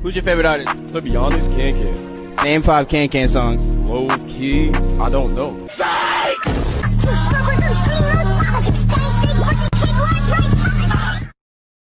Who's your favorite artist? To be honest, Can. Name 5 Can songs. Low key, I don't know. Psych!